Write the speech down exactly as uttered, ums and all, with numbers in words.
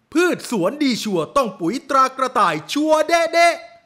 พืชสวนดีชัวร์ต้องปุ๋ยตรากระต่ายชัวร์เด๊ะๆ